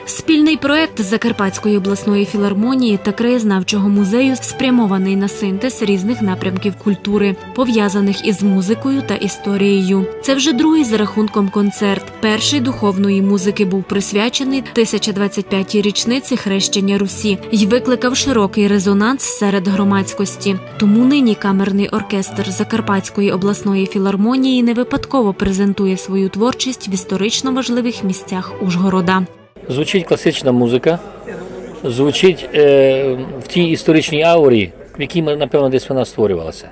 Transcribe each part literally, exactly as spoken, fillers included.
Спільний проект Закарпатської обласної філармонії та краєзнавчого музею спрямований на синтез різних напрямків культури, пов'язаних із музикою та історією. Це вже другий за рахунком концерт. Перший духовної музики був присвячений тисяча двадцять п'ятій річниці хрещення Русі й викликав широкий резонанс серед громадськості. Тому нині камерний оркестр Закарпатської обласної філармонії не випадково презентує свою творчість в історично важливих місцях Ужгорода. Звучить класична музика, звучить е, в тій історичній аурі, в якій, напевно, десь вона створювалася.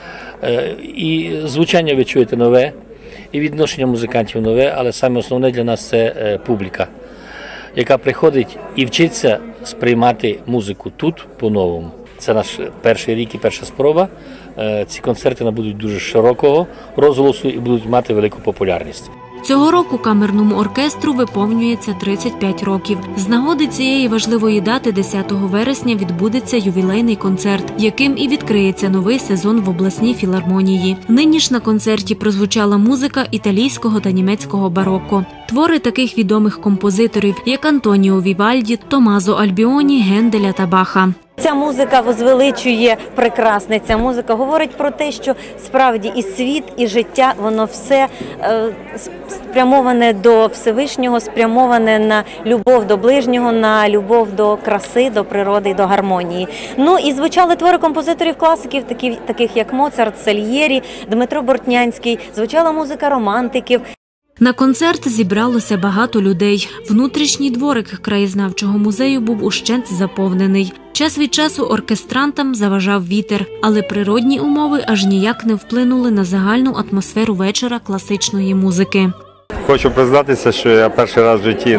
Е, і звучання ви чуєте нове, і відношення музикантів нове, але саме основне для нас – це е, публіка, яка приходить і вчиться сприймати музику тут по-новому. Це наш перший рік і перша спроба. Е, ці концерти набудуть дуже широкого розголосу і будуть мати велику популярність. Цього року камерному оркестру виповнюється тридцять п'ять років. З нагоди цієї важливої дати десятого вересня відбудеться ювілейний концерт, яким і відкриється новий сезон в обласній філармонії. Нині ж на концерті прозвучала музика італійського та німецького бароко. Твори таких відомих композиторів, як Антоніо Вівальді, Томмазо Альбіоні, Генделя та Баха. Ця музика возвеличує прекрасне, ця музика говорить про те, що справді і світ, і життя, воно все е, спрямоване до Всевишнього, спрямоване на любов до ближнього, на любов до краси, до природи і до гармонії. Ну і звучали твори композиторів-класиків, такі, таких як Моцарт, Сальєрі, Дмитро Бортнянський, звучала музика романтиків. На концерт зібралося багато людей. Внутрішній дворик краєзнавчого музею був ущент заповнений. Час від часу оркестрантам заважав вітер, але природні умови аж ніяк не вплинули на загальну атмосферу вечора класичної музики. Хочу признатися, що я перший раз в житті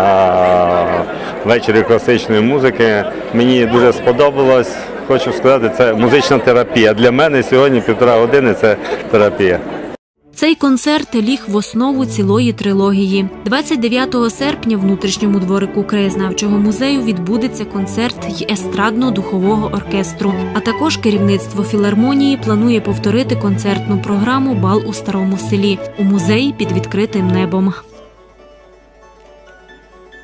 на вечорі класичної музики. Мені дуже сподобалось. Хочу сказати, це музична терапія. Для мене сьогодні півтора години – це терапія. Цей концерт ліг в основу цілої трилогії. двадцять дев'ятого серпня в внутрішньому дворику краєзнавчого музею відбудеться концерт й естрадно-духового оркестру. А також керівництво філармонії планує повторити концертну програму «Бал у старому селі» у музеї під відкритим небом.